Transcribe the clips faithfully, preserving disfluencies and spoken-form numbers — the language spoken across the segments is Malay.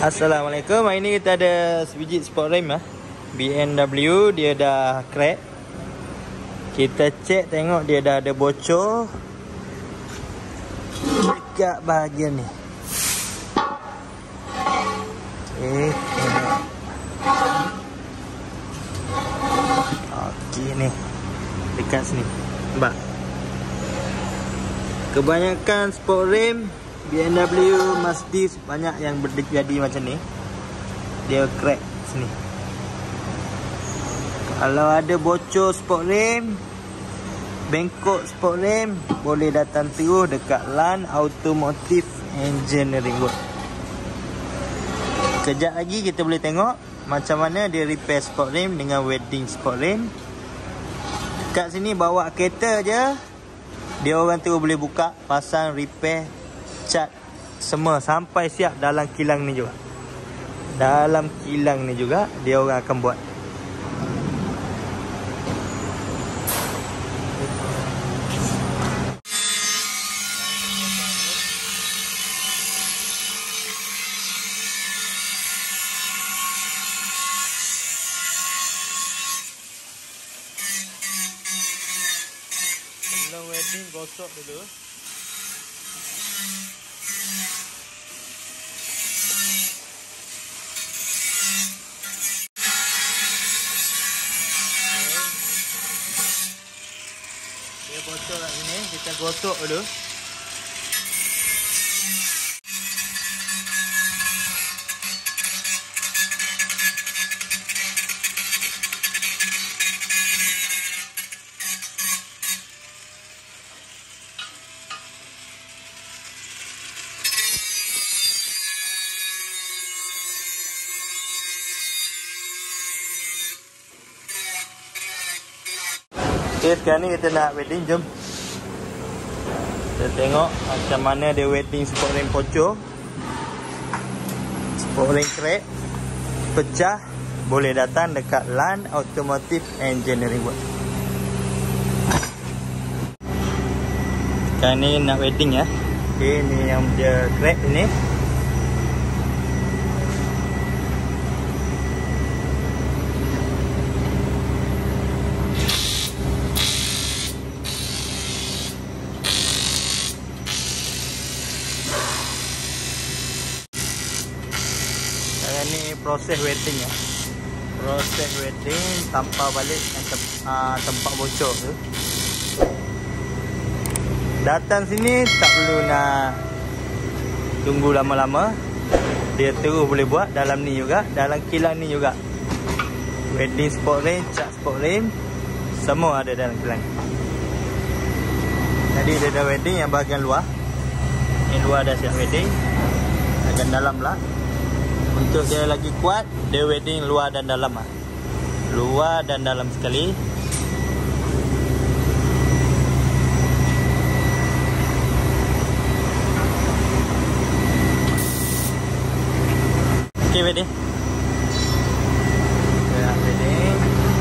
Assalamualaikum. Hari ni kita ada sebiji sport rim lah. B M W dia dah crack. Kita cek tengok dia dah ada bocor dekat bahagian ni. Okey, tengok. Okey ni. Dekat sini. Nampak? Kebanyakan sport rim B M W, Mercedes banyak yang berjadi macam ni. Dia crack sini. Kalau ada bocor sport rim, bengkok sport rim, boleh datang terus dekat Lan Automotive Engineering Work. Kejap lagi kita boleh tengok macam mana dia repair sport rim dengan welding sport rim. Kat sini bawa kereta je, dia orang terus boleh buka, pasang, repair, cat semua sampai siap dalam kilang ni juga. Dalam kilang ni juga dia orang akan buat. Sebelum welding gosok dulu. Dia bocor kat sini, kita gosok dulu. Okay, sekarang ni kita nak welding, jom kita tengok macam mana dia welding sport rim bocor, sport rim crack, pecah. Boleh datang dekat Lan Automotive Engineering Work. Sekarang ni nak welding ya. Okay, ni yang dia crack ni. Ni proses welding ya. Proses welding tampar balik yang tem uh, tempat bocor tu. Datang sini tak perlu nak tunggu lama-lama. Dia terus boleh buat dalam ni juga, dalam kilang ni juga. Welding sport rim, cat sport rim, semua ada dalam kilang. Jadi dia dah welding yang bahagian luar. Yang luar dah siap welding. Bahagian dalam lah. Untuk dia lagi kuat, dia welding luar dan dalam lah. Luar dan dalam sekali. Okay, welding. Ya, welding.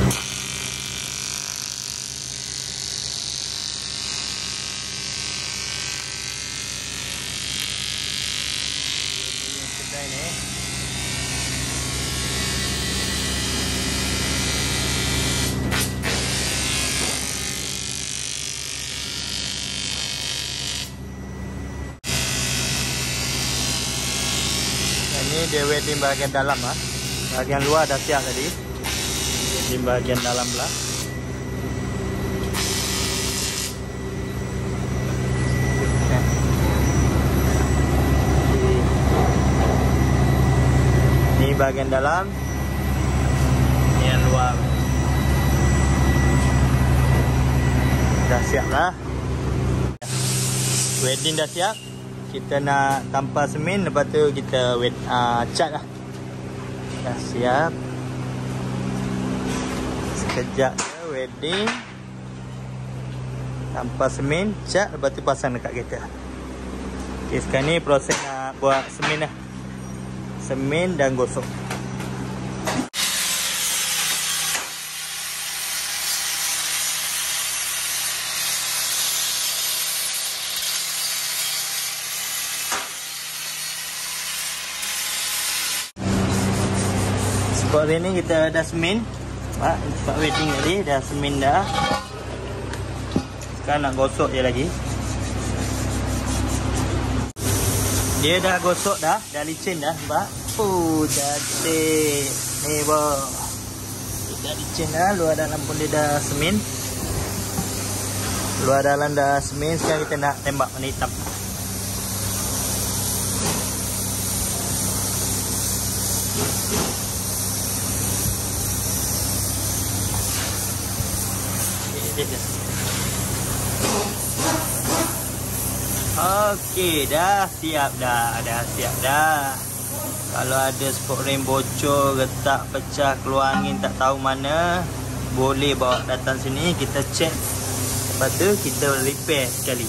Welding kedai ni. Ini dia welding bahagian dalam lah. Bahagian luar dah siap tadi. Welding bahagian dalam lah. Ini bahagian dalam. Ini yang luar. Dah siap lah. Welding dah siap. Kita nak tampar semen, lepas tu kita wet, uh, cat lah. Dah siap. Sekejap je welding, tampar semen, cat, lepas tu pasang dekat kereta. Okay, sekarang ni proses nak buat semen lah. Semen dan gosok. Sport rim ni kita dah semen. Pak, tempat wedding tadi dah semen dah. Sekarang nak gosok je lagi. Dia dah gosok dah, dah licin dah, nampak? Oh, cantik. Ni, boh. Dah licin dah, luar dalam pun dia dah semen. Luar dalam dah semen, sekarang kita nak tembak warna hitam. Okey, dah siap dah, dah siap dah. Kalau ada sport rim bocor, retak, pecah, keluar angin tak tahu mana, boleh bawa datang sini, kita check. Lepas tu kita repair sekali.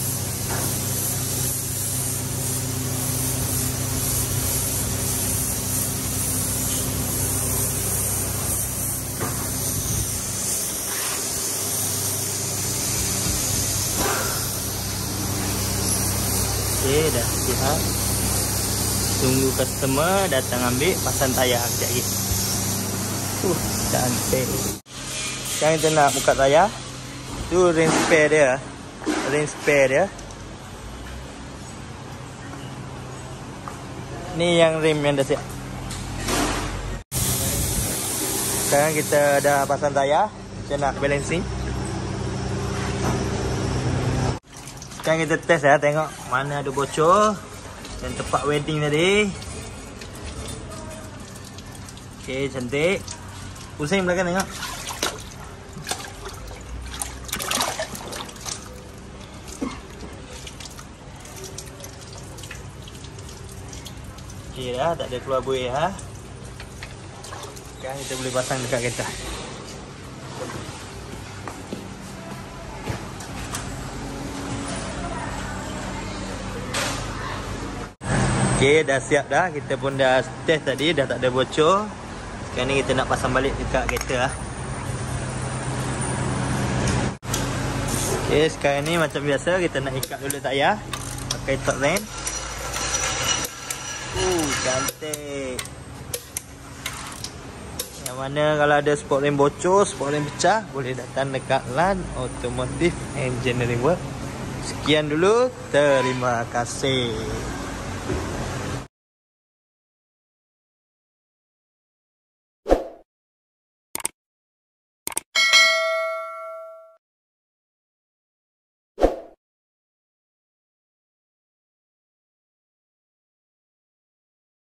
Okey, dah siap. Tunggu customer datang ambil, pasang tayar sekejap lagi. Uh, cantik. Sekarang kita nak buka tayar. Tu rim spare dia. Rim spare dia. Ni yang rim yang dah siap. Sekarang kita dah pasang tayar. Kita nak balancing. Sekarang kita test ya, tengok mana ada bocor. Dan tempat wedding tadi. Okey, cantik. Pusing belakang tengok. Okey dah, tak ada keluar buih ha. Sekarang kita boleh pasang dekat kereta. Okey, dah siap dah. Kita pun dah test tadi, dah tak ada bocor. Sekarang ni kita nak pasang balik dekat kereta lah. Okey, sekarang ni macam biasa kita nak ikat dulu tayar pakai top rim. Uh, cantik. Yang mana kalau ada sport rim bocor, sport rim pecah, boleh datang dekat Lan Automotive Engineering Work. Sekian dulu, terima kasih.